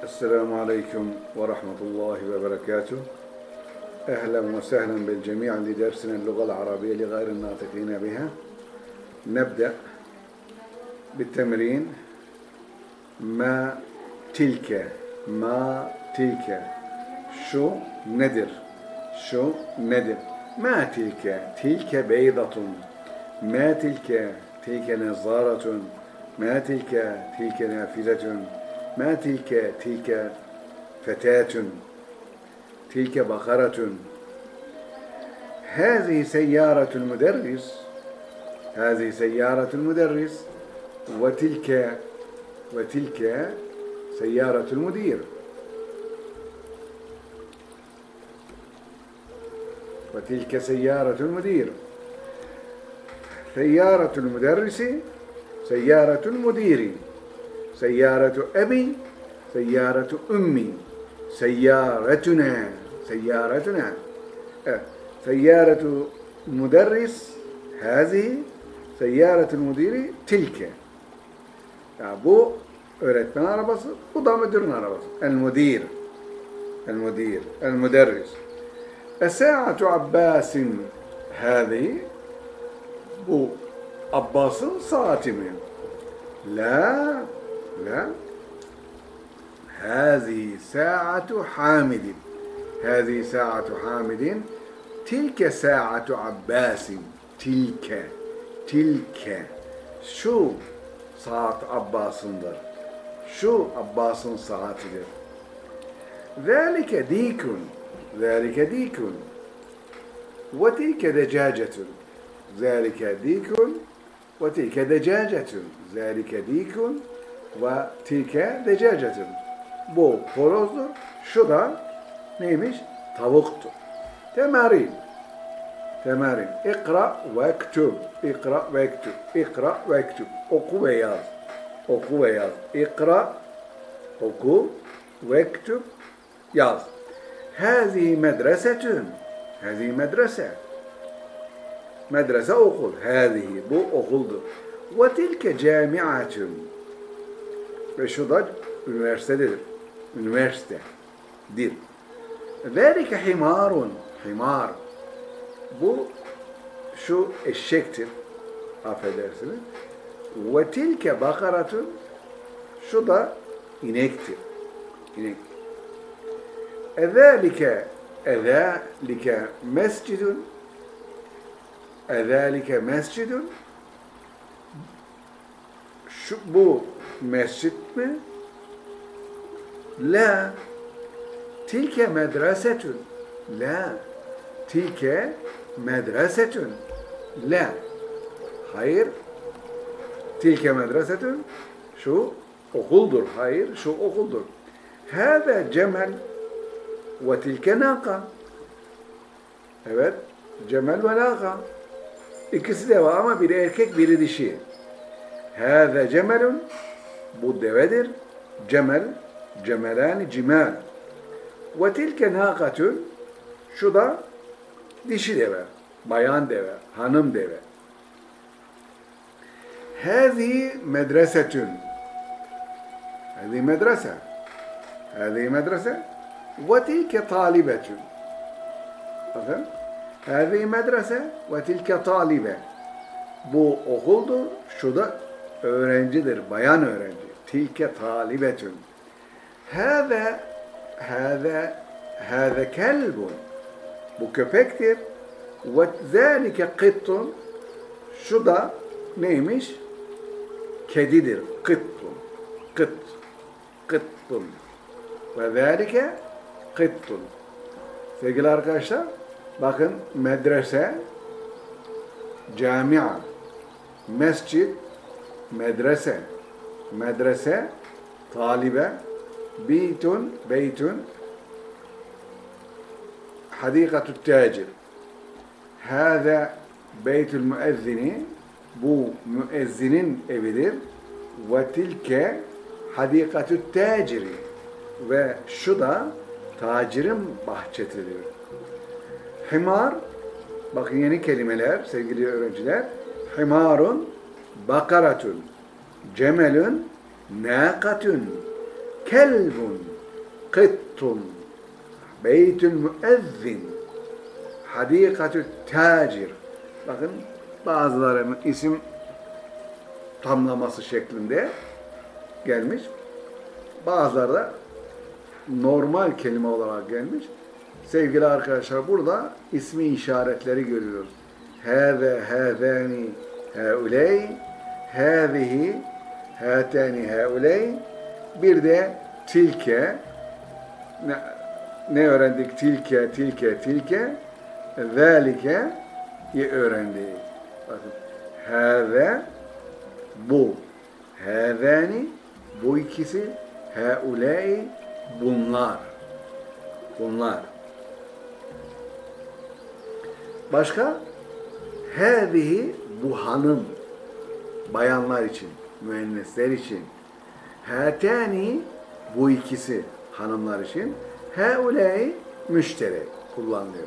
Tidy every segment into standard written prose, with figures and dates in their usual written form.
السلام عليكم ورحمة الله وبركاته. أهلا وسهلا بالجميع لدرسنا اللغة العربية لغير الناطقين بها. نبدأ بالتمرين. ما تلك شو ندر ما تلك بيضة، ما تلك نظارة، ما تلك نافذة، ما تلك فتاة، تلك بقرة، هذه سيارة المدرس، وتلك سيارة المدير، وتلك سيارة المدير. سيارة المدرس، سيارة المدير، سيارة أبي، سيارة أمي، سيارتنا، سيارة المدرس هذه، سيارة المدير تلك. Yani bu öğretmen arabası, bu da müdürün arabası. المدرس. ساعة عباس هذه، bu Abbas'ın saati mi? لا هذه ساعة حامد، تلك ساعة عباس، تلك şu saat Abbas'ındır, şu Abbas'ın saatidir. ذلك ديك وتلك دجاجة، ذلك ديك وتلك دجاجة، ذلك ديك وتلك دجاجة. Bu horozdur, şu da neymiş? Tavuktur. Temarin. İkra ve ektub. Oku ve yaz. İkra, oku, ve ektub, yaz. Hâzihi medresetün. Medrese okul. Hâzihi, bu okuldur. Ve tilke camiatün. Ve şu da üniversitedir. Zâlike himarun. Himar. Bu şu eşektir. Affedersiniz. Ve tilke bakaratun. Şu da inektir. Ezâlike mescidun. Şu, bu mescit mi? La. Tilke medresetun. La. Hayır. Tilke medresetun. Şu okuldur. Hayır. Şu okuldur. Hâzâ cemel ve tilke nâka. Evet. Cemel ve nâka. İkisi de var ama biri erkek, biri dişi. Hâzâ cemelun. Bu devedir. Cemelâni cimal. Ve tilke nâkatun. Şu da dişi deve. Bayan deve. Hanım deve. Hâzihi medresetun. Hâzihi medrese. Ve tilke talibetun. Bakın. Hâzihi medrese ve tilke talibe. Bu okuldur. Şu da öğrencidir. Bayan öğrenci. Tilke talibetun. Hâze kelbun. Bu köpektir. Ve zâlike kıttun. Şu da neymiş? Kedidir. Kıttun. Ve zâlike kıttun. Sevgili arkadaşlar, bakın medrese, camia, mescid, medrese, talibe, beytun, hadikatü tacir. Hâzâ beytül müezzini, bu müezzinin evidir. Ve tilke hadikatü taciri. Ve şu da tacirin bahçesidir. Himar, bakın yeni kelimeler sevgili öğrenciler. Himarun, bakaratun, cemelun, nâkatun, kelbun, kıttun, beytül müezzin, hadikatü tacir. Bakın bazılarının isim tamlaması şeklinde gelmiş. Bazıları da normal kelime olarak gelmiş. Sevgili arkadaşlar, burada ismi işaretleri görüyoruz. Hâze, hâzâni, hâuley, hâzihi, hâtâni, hâuley. Bir de tilke. Ne öğrendik? Tilke, tilke, tilke. Zâlike öğrendik. Bakın. Hâze, bu. Hâzâni, bu ikisi. Hâuley, bunlar. Bunlar. Başka? Hâzihi, bu hanım. Bayanlar için, müennesler için. Hâtâni, bu ikisi hanımlar için. Hâuley, müşterek kullanılıyor.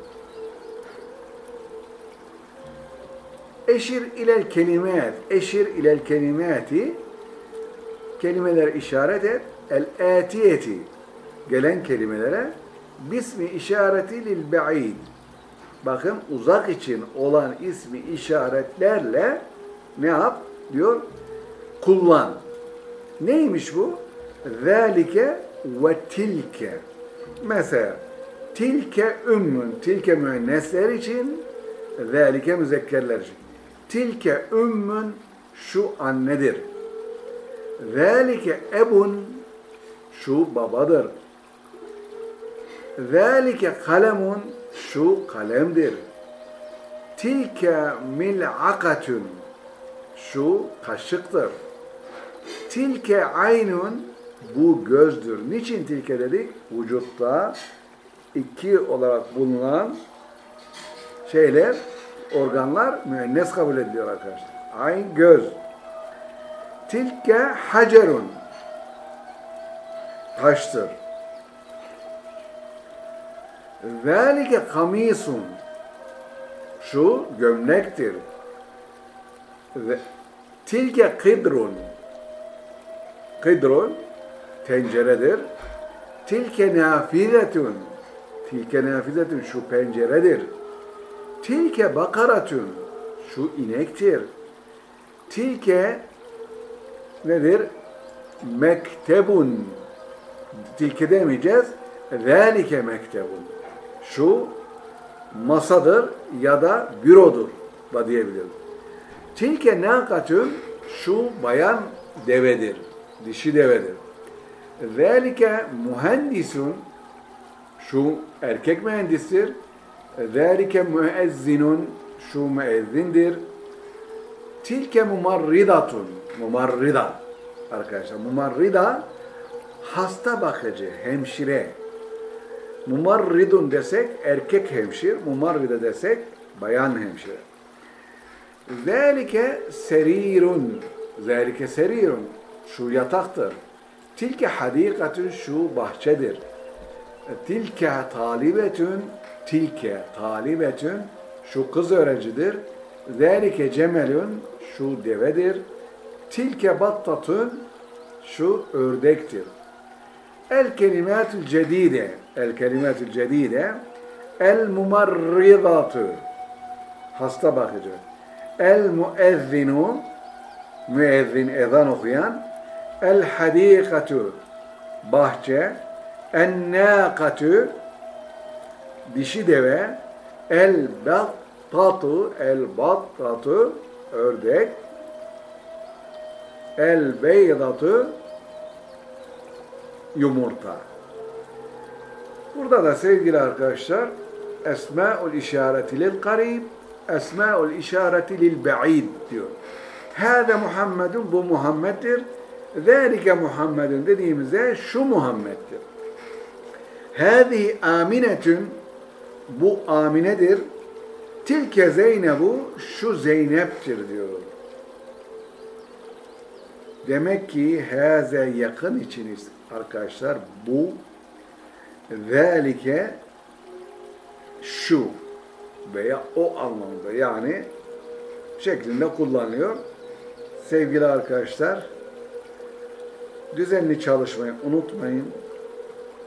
Eşir ilel kelimet. Eşir ilel kelimati. Kelimeler işaret et. El-âtiyeti. Gelen kelimelere bismi işareti lil ba'id. Bakın uzak için olan ismi işaretlerle ne yap? Diyor. Kullan. Neymiş bu? Zâlike ve tilke. Mesela tilke ümmün. Tilke müennesler için, zâlike müzekkerler için. Tilke ümmün, şu annedir. Zâlike ebun, şu babadır. Zâlike kalemun, şu kalemdir. Tilke mil'akatun, şu kaşıktır. Tilke aynun, bu gözdür. Niçin tilke dedik? Vücutta iki olarak bulunan şeyler, organlar müennes kabul ediliyor arkadaşlar. Ayn, göz. Tilke hacerun, taştır. Zâlike kamisun, şu gömlektir. Tilke kidrun, kidrun tenceredir. Tilke nafizetun, tilke nafizetun, şu penceredir. Tilke bakaratun, şu inektir. Tilke nedir? Mektebun, tilke demeyeceğiz. Zâlike mektebun, şu masadır ya da bürodur da diyebiliriz. Tilke nakatun, şu bayan devedir, dişi devedir. Zâlike mühendisun, şu erkek mühendistir. Zâlike müezzinun, şu müezzindir. Tilke mumarridatun, mumarrida arkadaşlar. Mumarrida, hasta bakıcı, hemşire. Mumarridun desek erkek hemşire, mumarrida desek bayan hemşire. Zâlike serirun, zâlike serirun, şu yataktır. Tilke hadikatun, şu bahçedir. Tilke talibetun, tilke talibetun, şu kız öğrencidir. Zâlike cemelun, şu devedir. Tilke battatun, şu ördektir. El kelimatül cedide, el kelimatül cedide, el mumarridatu, hasta bakıcı. El müezzinu, müezzin, ezan okuyan. El hadikatu, bahçe. En nâkatu, dişi deve. El battatu, el battatu, ördek. El beydatu, yumurta. Burada da sevgili arkadaşlar, esmâ'ul işareti lil karib, esmâ'ul işareti lil ba'id diyor. Hâze Muhammedun, bu Muhammed'dir. Zâlike Muhammedun dediğimizde şu Muhammed'dir. Hâzihi âminetun, bu Amine'dir. Tilke Zeynebu, şu Zeynep'tir diyor. Demek ki hâze yakın içiniz arkadaşlar, bu zâlike şu veya o anlamda, yani şeklinde kullanılıyor. Sevgili arkadaşlar, düzenli çalışmayı unutmayın.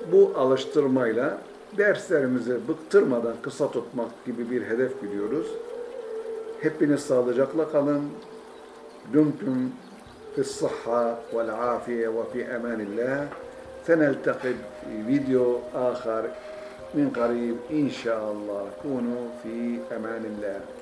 bu alıştırmayla derslerimizi bıktırmadan kısa tutmak gibi bir hedef gidiyoruz. Hepiniz sağlıcakla kalın. Dumtum fis-sıhha vel-afiye ve fi emanillah. Seneltaqi video آخر من قريب إن شاء الله. كونوا في أمان الله.